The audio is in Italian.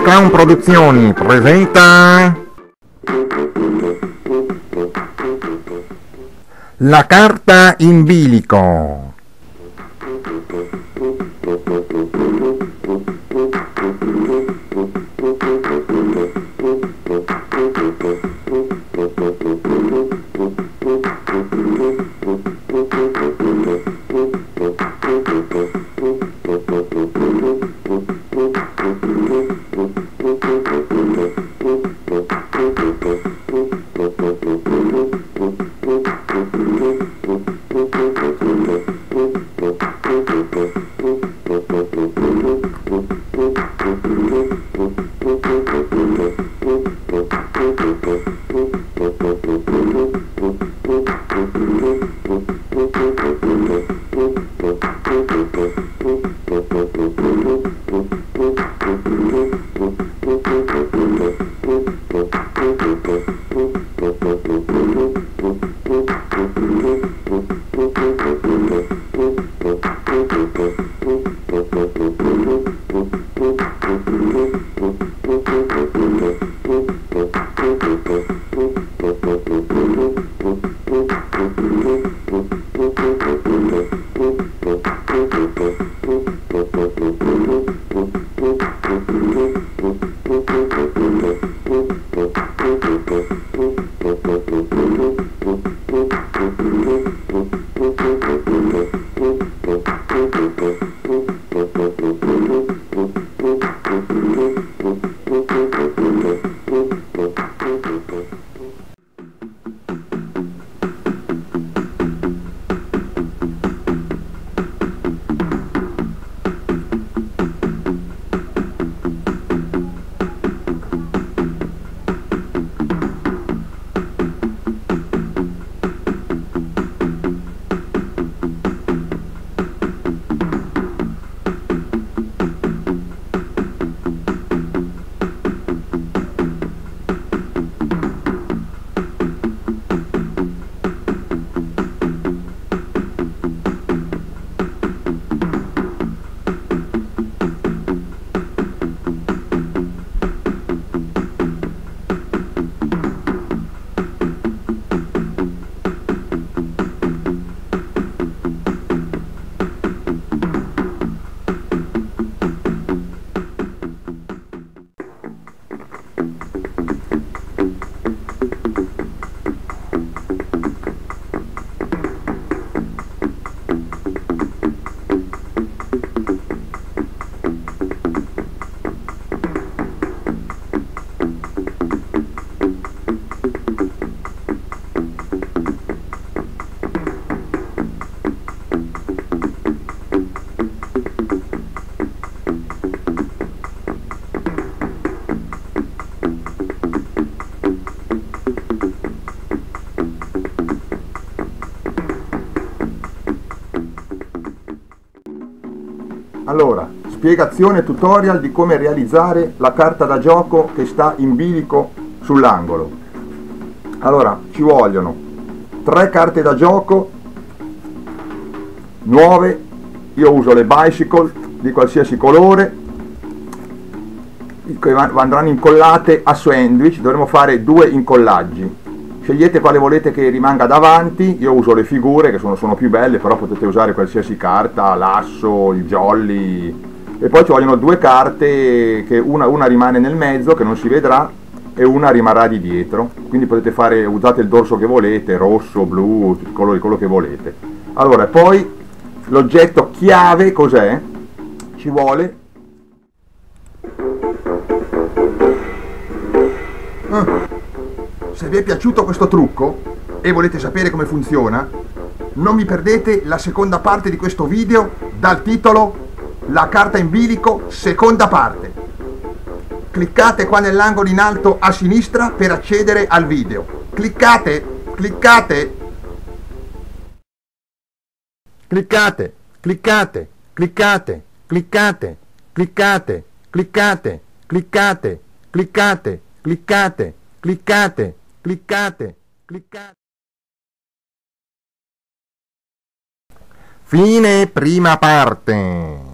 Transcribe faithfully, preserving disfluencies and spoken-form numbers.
Clown Produzioni presenta La carta in bilico. Allora, spiegazione e tutorial di come realizzare la carta da gioco che sta in bilico sull'angolo. Allora, ci vogliono tre carte da gioco nuove, io uso le bicycle di qualsiasi colore, che andranno incollate a sandwich, dovremo fare due incollaggi. Scegliete quale volete che rimanga davanti, io uso le figure che sono, sono più belle, però potete usare qualsiasi carta, l'asso, il jolly. E poi ci vogliono due carte, che una, una rimane nel mezzo, che non si vedrà, e una rimarrà di dietro. Quindi potete fare, usate il dorso che volete, rosso, blu, tutti i colori, quello che volete. Allora, poi l'oggetto chiave cos'è? Ci vuole... Ah. Se vi è piaciuto questo trucco e volete sapere come funziona, non mi perdete la seconda parte di questo video dal titolo La carta in bilico, seconda parte. Cliccate qua nell'angolo in alto a sinistra per accedere al video. Cliccate, cliccate, cliccate, cliccate, cliccate, cliccate, cliccate, cliccate, cliccate, cliccate, cliccate, cliccate, cliccate, cliccate. Fine prima parte.